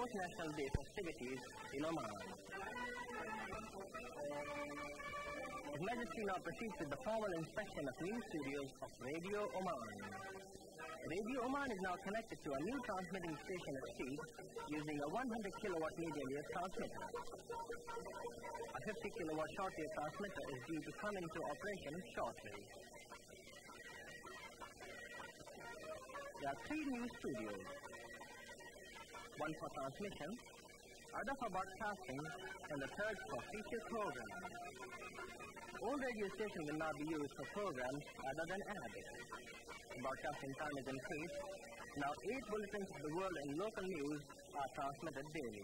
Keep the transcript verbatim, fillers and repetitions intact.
International Day festivities in Oman. His Majesty now proceeds with the formal inspection of new studios of Radio Oman. Radio Oman is now connected to a new transmitting station at sea using a one hundred kilowatt medium wave transmitter. A fifty kilowatt shortwave transmitter is due to come into operation shortly. There are three new studios, one for transmission, other for broadcasting, and the third for feature programs. All radio stations will now be used for programs other than Arabic. Broadcasting time is increased. Now eight bulletins of the world and local news are transmitted daily.